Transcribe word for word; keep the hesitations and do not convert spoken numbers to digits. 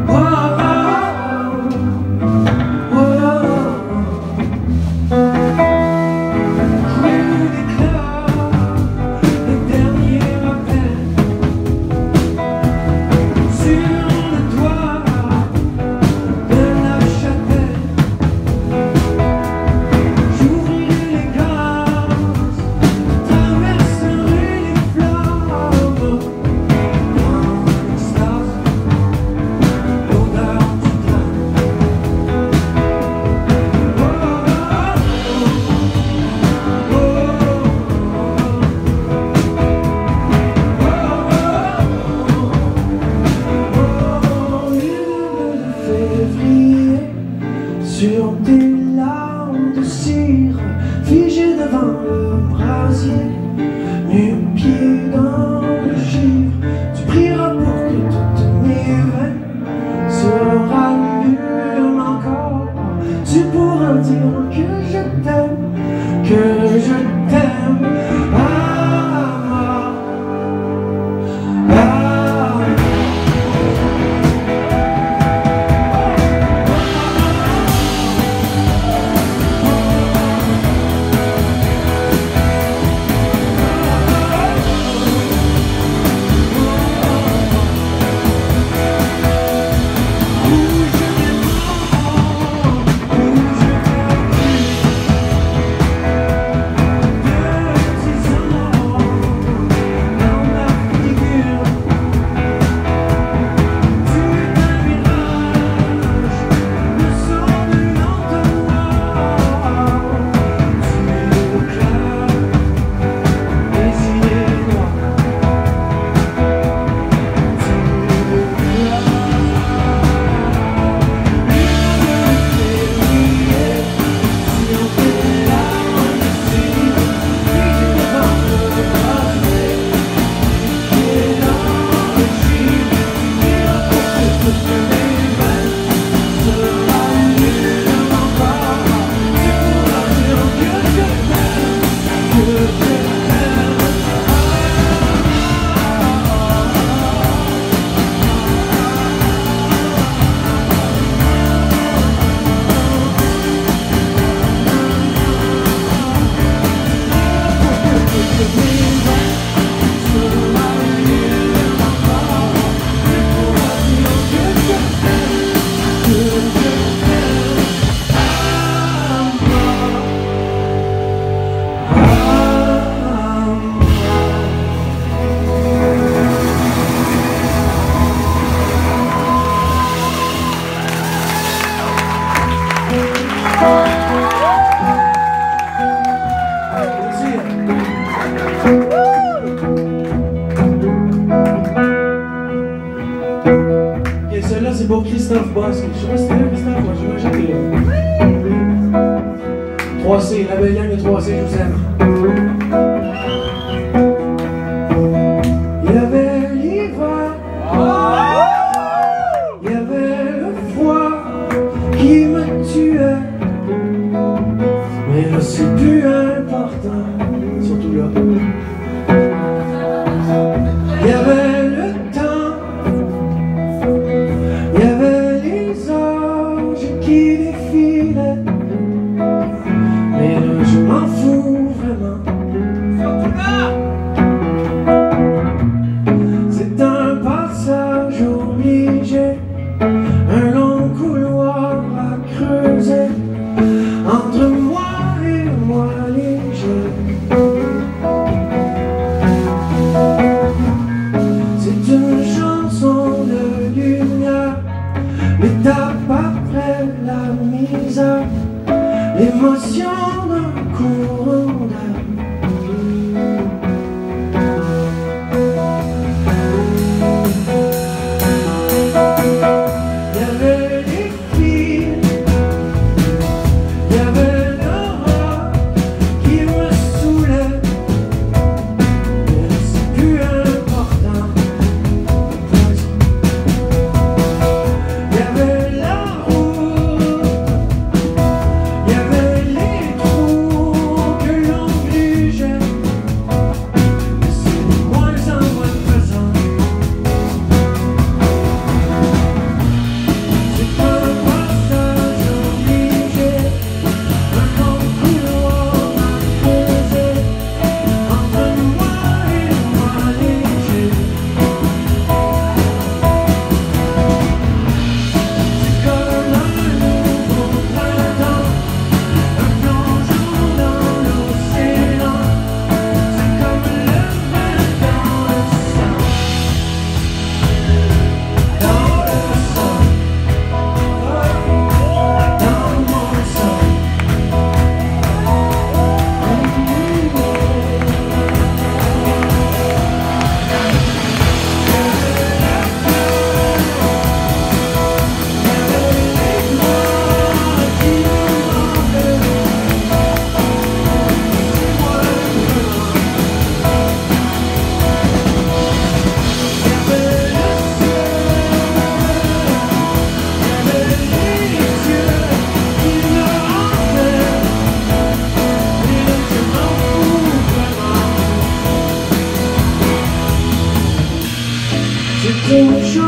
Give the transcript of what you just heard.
Sur tes larmes de cire, figées devant le brasier, nu pied dans le givre, tu prieras pour que toutes mes veines se rallument encore. Tu pourras dire que je t'aime, que je t'aime. Ah, ah, ah. Ok, celle-là c'est pour Christophe Boss. Je sais pas si c'était là, Christophe, moi j'imagine que t'es là. trois C, la belle gang de trois C, je vous aime. Il y avait l'hiver, il y avait le froid qui me tuait, mais là c'est plus important, surtout là. Il y avait le temps, il y avait les anges qui défilaient, mais là je m'en fous vraiment. C'est un passage obligé, un long couloir à creuser entre moi et moi léger. C'est une chanson de lumière, l'étape après la misère, l'émotion d'un courant d'air. Il y avait les filles, il y avait le rock qui me saoulait, mais c'est plus important. Il y avait la route, il y avait les trous. Quelque chose